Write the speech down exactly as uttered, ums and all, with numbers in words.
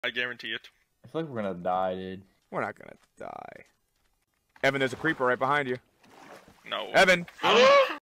I guarantee it. I feel like we're gonna die, dude. We're not gonna die. Evan, there's a creeper right behind you. No. Evan!